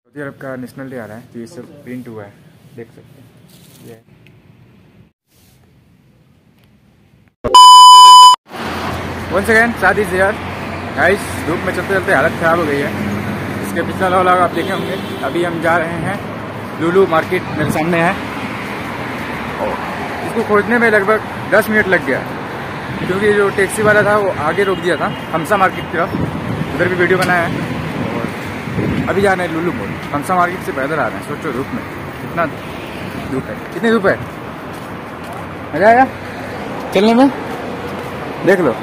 Saudi अरब का national day आ रहा है तो ये सब प्रिंट हुआ है, देख सकते हैं ये। वंस अगेन शादी से यार गाइस, धूप में चलते चलते हालत ख़राब हो गई है। इसके पिछला व्लॉग आप देखे होंगे। अभी हम जा रहे हैं लुलु मार्केट, मेरे सामने है। इसको खोजने में लगभग 10 मिनट लग गया क्योंकि जो टैक्सी वाला था वो आगे रोक दिया था हमसा मार्केट की तरफ। उधर भी वीडियो बनाया है। और अभी जा रहे हैं लुलु मॉल। हमसा मार्केट से पैदल आ रहे हैं। सोचो धूप में कितना धूप है, कितनी धूप है। मजा आया चलने में, देख लो।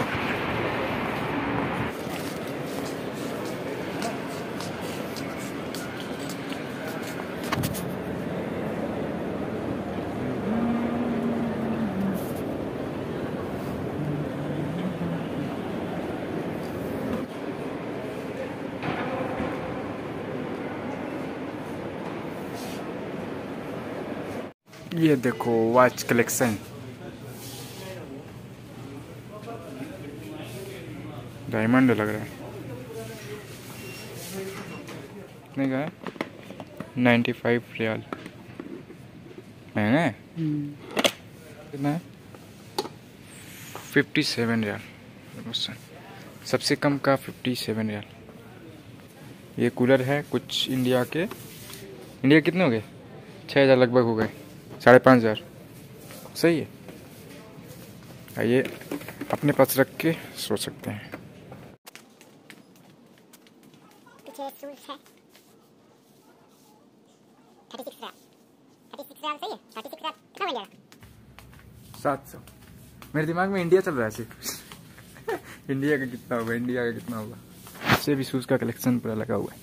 ये देखो वॉच कलेक्शन, डायमंड लग रहा है। कितने का है? 95 रियाल। महंगा है। कितना है? 57 रियाल। सबसे कम का 57 रियाल। ये कूलर है कुछ इंडिया कितने हो गए? 6000 लगभग हो गए, 5500। सही है। आइए अपने पास रख के सो सकते हैं। पीछे शूज है 36 रियाल। 36 रियाल सही है। 36 रियाल कितना बन जाएगा? 700। मेरे दिमाग में इंडिया चल रहा है सिर्फ। इंडिया का कितना होगा, इंडिया का कितना होगा। इससे भी शूज का कलेक्शन पूरा लगा हुआ है।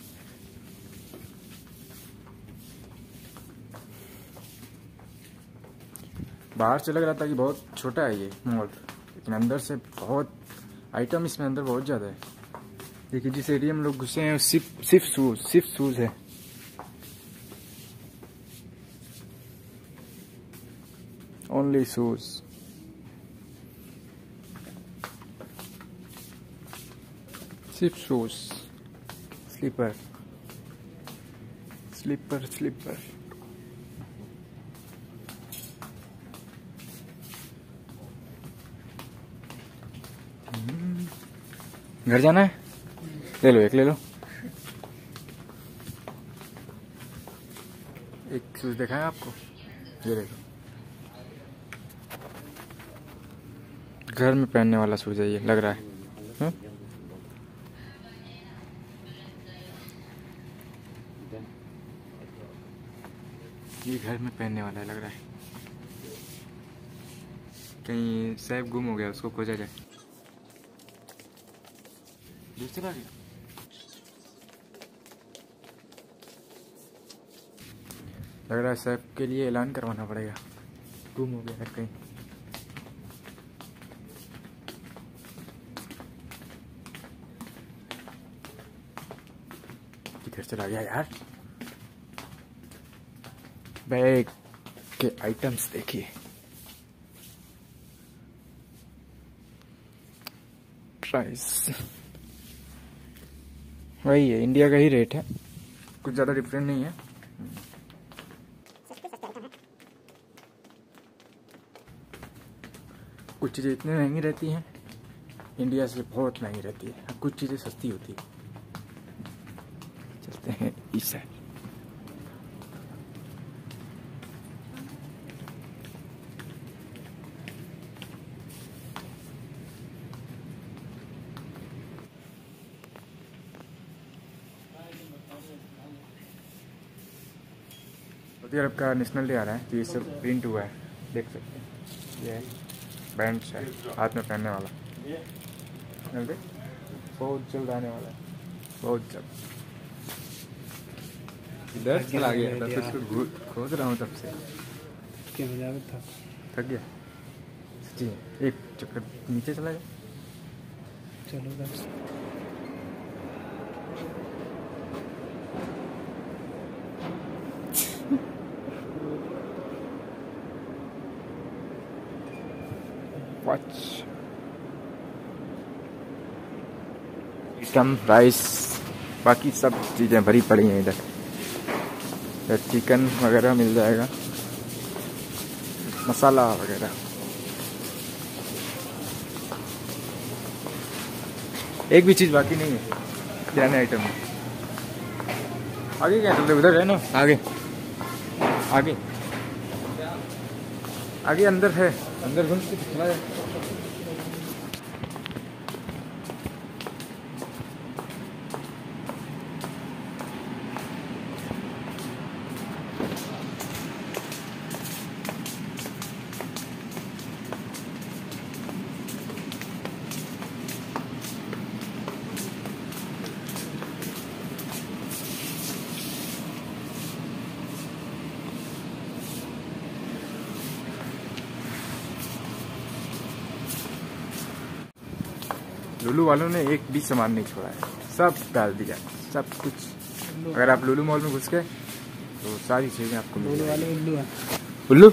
बाहर से लग रहा था कि बहुत छोटा है ये मॉल, लेकिन अंदर से बहुत आइटम इसमें अंदर बहुत ज़्यादा है। देखिए जिस एरिया में लोग घुसे हैं सिर्फ शूज है। Only shoes. सिर्फ शूज। स्लीपर। घर जाना है? ले लो, एक ले लो। एक शूज देखा है आपको, ये देखो। घर में पहनने वाला शूज है ये, लग रहा है। ये घर में पहनने वाला है, लग रहा है। कहीं सैफ गुम हो गया, उसको खोजा जाए। दूसरा भी लग रहा है सैफ के लिए ऐलान करवाना पड़ेगा, गुम हो गया है कहीं। किधर चला गया यार। बैग के आइटम्स देखिए। प्राइस वही है, इंडिया का ही रेट है, कुछ ज़्यादा डिफरेंट नहीं है। कुछ चीज़ें इतनी महंगी रहती हैं इंडिया से बहुत महंगी रहती है, कुछ चीज़ें सस्ती होती है। चलते हैं इस साइड। सऊदी अरब का नेशनल डे आ रहा है तो ये सब प्रिंट हुआ है, देख सकते हैं। ये बैंड्स है हाथ में पहनने वाला, बहुत जल्द आने वाला है, बहुत जल्द। इधर चला गया था, कुछ खोज रहा हूँ तब से। क्या मजा था, थक गया जी। एक चक्कर नीचे चला गया। चलो बस। वॉच राइस बाकी सब चीज़ें भरी पड़ी हैं इधर। चिकन वगैरह मिल जाएगा, मसाला वगैरह। एक भी चीज़ बाकी नहीं है किराने आइटम में। आगे क्या चलते, उधर है ना, आगे आगे आगे अंदर है, अंदर घुस के दिखला है। लुलु वालों ने एक भी सामान नहीं छोड़ा है, सब डाल दिया, सब कुछ। अगर आप लुलु मॉल में घुस गए तो सारी चीजें आपको मिल जाएंगी। उल्लू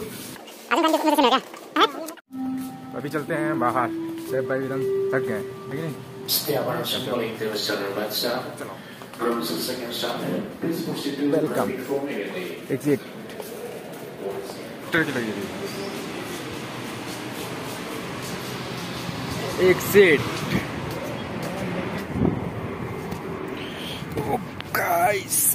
अभी चलते हैं बाहर, सैफ भाई एकदम थक गए, ठीक है? Welcome exit exit. गाइस